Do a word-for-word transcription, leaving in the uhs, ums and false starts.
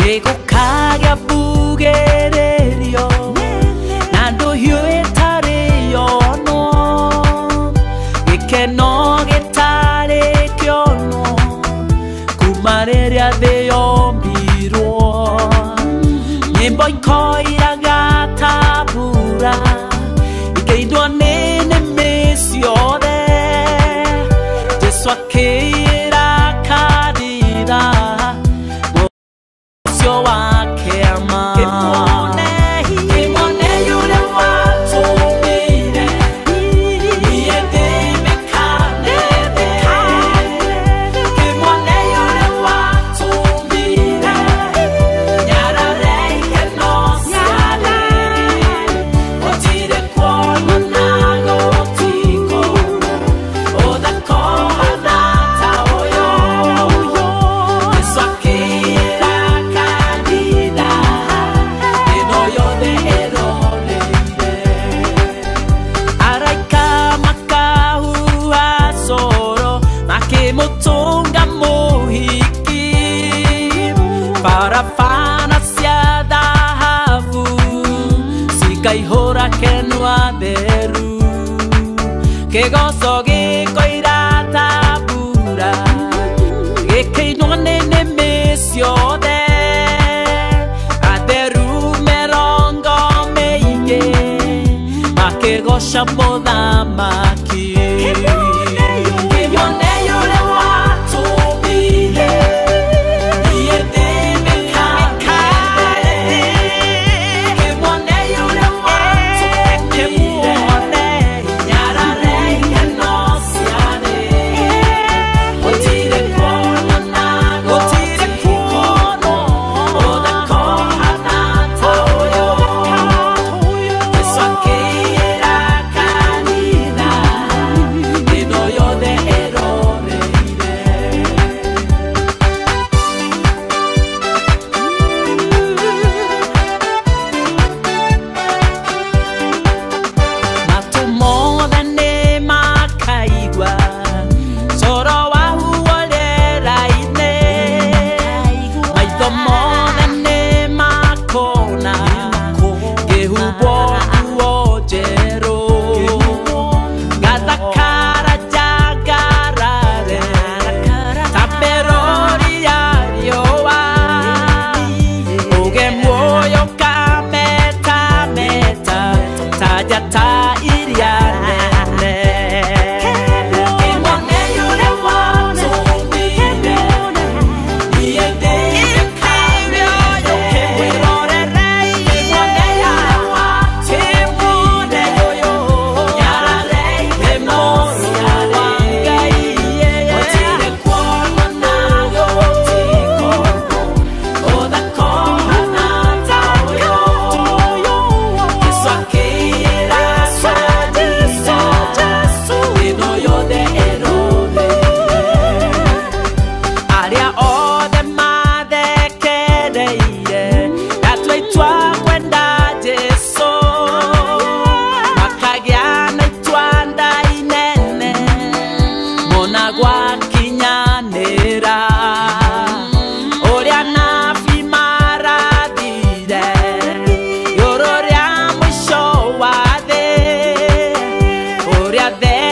Egokage bugererio Nando huetareyo no Ikeno getare kyono Kumareria de yombiro Nyembo ikoira gatabura Ikeidwa nene mesiode Jesu akeira kadira Mosio akema Kemone Kemone yure watu mire Iye de mekane Kemone yure watu mire Nyara rei que no siale Otire kuono nago tiko Oda koha nata oyo Yesu akira kanida Eno yo de eroleire Araika makahu asoro Makemotonga mohiki Para fana siada havu Sikai hora kenua deru Que gozo que coirata pura Que que no nene mesiode Aderu merongo meige Ma que gosha moda maki Que mone yore watu bile Iye de mekane Que mone yore watu bile Nyara rei que no siane Otire kuono nago tiko Oda koha nata oyo Yesu akira kanida Eno yo de eroleire Matumoda ne makaigwa Soro wahu olera ine Maitomoda ne makona Gehubo uojero Gata kara jagarare Taperori arioa Oge muoyo kameta meta Tajata irianene Kemone yore watu mire Iye de mekane Kemwerore rei Kemone yore watu mire Nyara rei kemosi wangai Otire kuono nago tiko Oda koha nata oyo Yesu akira kadisa Eno yo de eroleire Aria ode made kereire Gatwe itwa kwenda Jesu Makagiana itwanda inene Mona gwa kinyanera Oria nafi maradire Yororia mwisho wade Oria de